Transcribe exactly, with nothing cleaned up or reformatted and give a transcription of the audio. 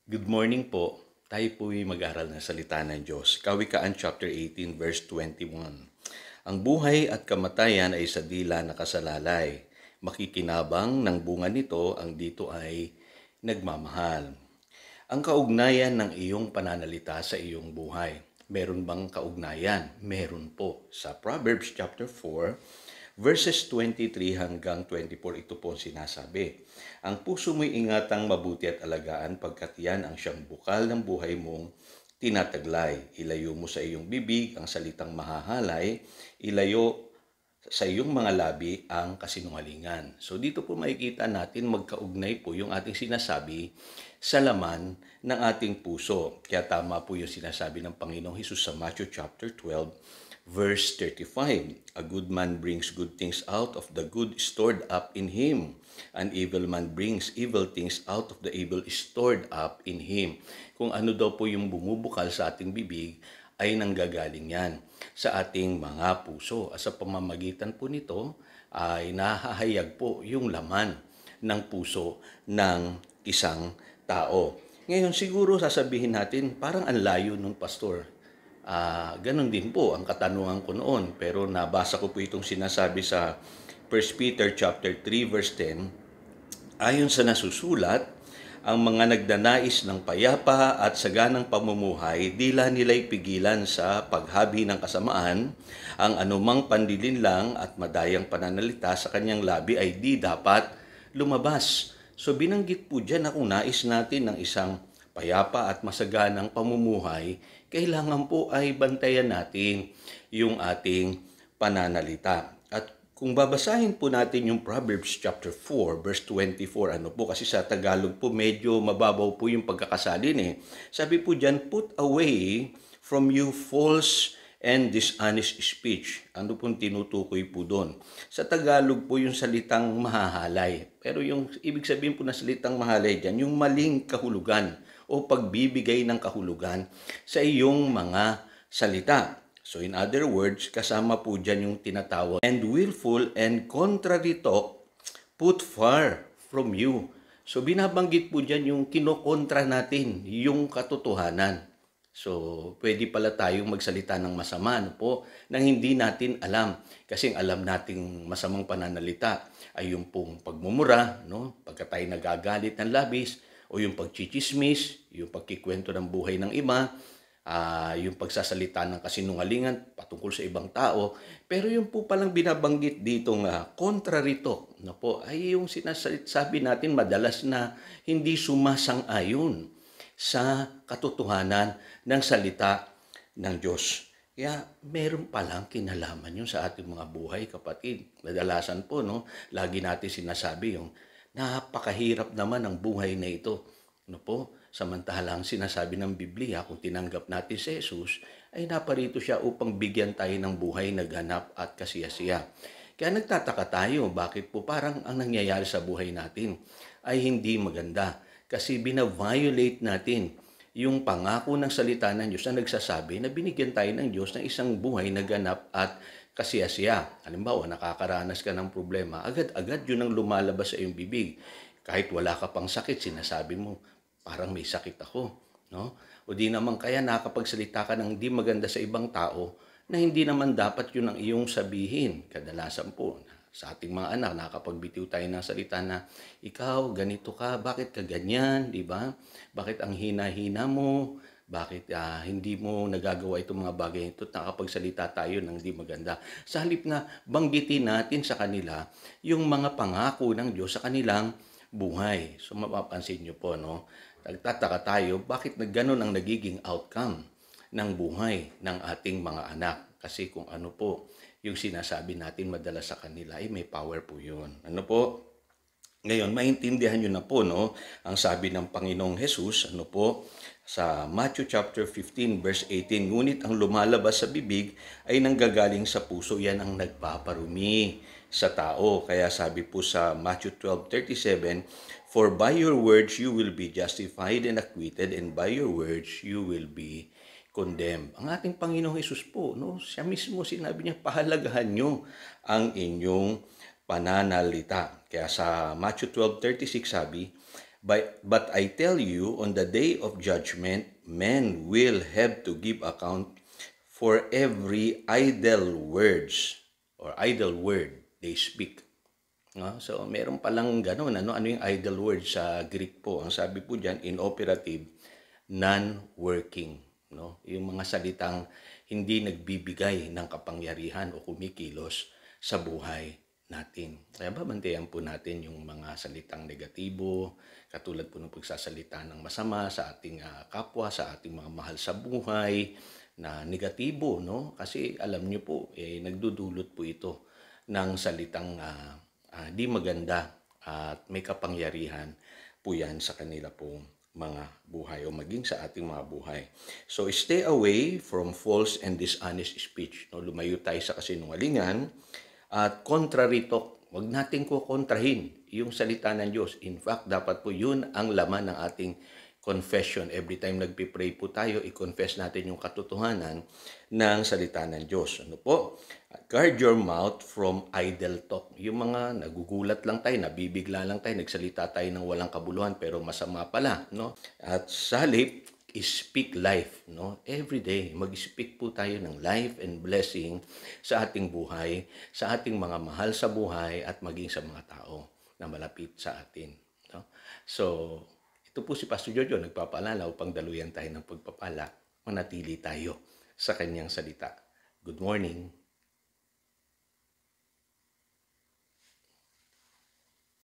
Good morning po. Tayo po'y mag-aral ng salita ng Diyos. Kawikaan chapter eighteen verse twenty-one. Ang buhay at kamatayan ay sa dila nakasalalay. Makikinabang ng bunga nito ang dito ay nagmamahal. Ang kaugnayan ng iyong pananalita sa iyong buhay. Meron bang kaugnayan? Meron po. Sa Proverbs chapter four verses twenty-three hanggang twenty-four, ito po sinasabi. Ang puso mo'y ingatang mabuti at alagaan pagkat yan ang siyang bukal ng buhay mong tinataglay. Ilayo mo sa iyong bibig ang salitang mahahalay, ilayo sa iyong mga labi ang kasinungalingan. So dito po makikita natin magkaugnay po yung ating sinasabi sa laman ng ating puso. Kaya tama po yung sinasabi ng Panginoong Hesus sa Matthew chapter twelve verse thirty-five. A good man brings good things out of the good stored up in him. An evil man brings evil things out of the evil stored up in him. Kung ano daw po yung bumubukal sa ating bibig, ay nanggagaling yan sa ating mga puso. At sa pamamagitan po nito, ay nahahayag po yung laman ng puso ng isang tao. Ngayon, siguro sasabihin natin, parang ang layo ng pastor. Uh, ganun din po ang katanungan ko noon. Pero nabasa ko po itong sinasabi sa First Peter chapter three verse ten. Ayon sa nasusulat, ang mga nagdanais ng payapa at saganang pamumuhay, dila nila'y pigilan sa paghabi ng kasamaan. Ang anumang panlilinlang at madayang pananalita sa kanyang labi ay di dapat lumabas. So binanggit po dyan na kung nais natin ng isang payapa at masaganang pamumuhay, kailangan po ay bantayan natin yung ating pananalita. At kung babasahin po natin yung Proverbs chapter four verse twenty-four, ano po, kasi sa Tagalog po medyo mababaw po yung pagkakasalin eh. Sabi po dyan, put away from you false and dishonest speech. Ano pong tinutukoy po doon? Sa Tagalog po yung salitang mahahalay. Pero yung ibig sabihin po na salitang mahalay dyan, yung maling kahulugan o pagbibigay ng kahulugan sa iyong mga salita. So in other words, kasama po dyan yung tinatawag and willful and contrary talk put far from you. So binabanggit po dyan yung kinokontra natin, yung katotohanan. So pwede pala tayong magsalita ng masama, ano po, nang hindi natin alam. Kasi alam nating masamang pananalita ay yung pong pagmumura, no? Pagka tayo nagagalit ng labis, o yung pagchichismis, yung pagkikwento ng buhay ng iba, Uh, yung pagsasalita ng kasinungalingan patungkol sa ibang tao. Pero yung po palang binabanggit dito nga, contrary talk, no po, ay yung sinasabi natin madalas na hindi sumasang-ayon sa katotohanan ng salita ng Diyos. Kaya meron palang kinalaman yun sa ating mga buhay, kapatid. Madalasan po, no, lagi natin sinasabi yung napakahirap naman ang buhay na ito. No po, samantalang sinasabi ng Biblia, kung tinanggap natin si Jesus, ay naparito siya upang bigyan tayo ng buhay na ganap at kasiyasiya. Kaya nagtataka tayo, bakit po parang ang nangyayari sa buhay natin ay hindi maganda. Kasi bina-violate natin yung pangako ng salita ng Diyos na nagsasabi na binigyan tayo ng Diyos ng isang buhay na ganap at kasiyasiya. Halimbawa, nakakaranas ka ng problema, agad-agad yun ang lumalabas sa iyong bibig. Kahit wala ka pang sakit, sinasabi mo, parang may sakit ako, no? O di naman kaya nakapagsalita ka ng di maganda sa ibang tao na hindi naman dapat yun ang iyong sabihin. Kadalasan po, sa ating mga anak, nakapagbitiw tayo ng salita na, ikaw, ganito ka, bakit ka ganyan, di ba? Bakit ang hina-hina mo? Bakit uh, hindi mo nagagawa itong mga bagay ito? Nakapagsalita tayo ng di maganda. Sa halip na banggitin natin sa kanila yung mga pangako ng Diyos sa kanilang buhay. So mapapansin nyo po, no? Nagtataka tayo, bakit na gano'n ang nagiging outcome ng buhay ng ating mga anak? Kasi kung ano po, yung sinasabi natin madalas sa kanila, ay may power po yun. Ano po? Ngayon, maintindihan nyo na po, no? Ang sabi ng Panginoong Hesus, ano po, sa Matthew chapter fifteen verse eighteen, ngunit ang lumalabas sa bibig ay nanggagaling sa puso, yan ang nagpaparumi sa tao. Kaya sabi po sa Matthew twelve thirty-seven, for by your words you will be justified and acquitted, and by your words you will be condemned. Ang ating Panginoong Hesus po, no, siya mismo sinabi niya, pahalagahan nyo ang inyong pananalita. Kaya sa Matthew twelve thirty-six sabi, But, but I tell you, on the day of judgment, men will have to give account for every idle words or idle word they speak. No? So, meron palang ganun. Ano, ano yung idle word sa Greek po? Ang sabi po dyan, inoperative, non-working. No? Yung mga salitang hindi nagbibigay ng kapangyarihan o kumikilos sa buhay natin. Kaya babantayan po natin yung mga salitang negatibo, katulad po ng pagsasalita ng masama sa ating uh, kapwa, sa ating mga mahal sa buhay, na negatibo, no? Kasi alam niyo po, eh, nagdudulot po ito ng salitang uh, uh, di maganda at may kapangyarihan po yan sa kanila pong mga buhay o maging sa ating mga buhay. So, stay away from false and dishonest speech. No? Lumayo tayo sa kasinungalingan at contrary talk. Huwag natin ko kontrahin yung salita ng Diyos. In fact, dapat po yun ang laman ng ating confession. Every time nagpipray po tayo, i-confess natin yung katotohanan ng salita ng Diyos. Ano po? Guard your mouth from idle talk. Yung mga nagugulat lang tayo, nabibigla lang tayo, nagsalita tayo ng walang kabuluhan pero masama pala, no? At sa halip, speak life, no? Every day, mag-speak po tayo ng life and blessing sa ating buhay, sa ating mga mahal sa buhay at maging sa mga tao na malapit sa atin, no? So, ito po si Pastor Jojo, nagpapaalala upang daluyan tayo ng pagpapala, manatili tayo sa kanyang salita. Good morning.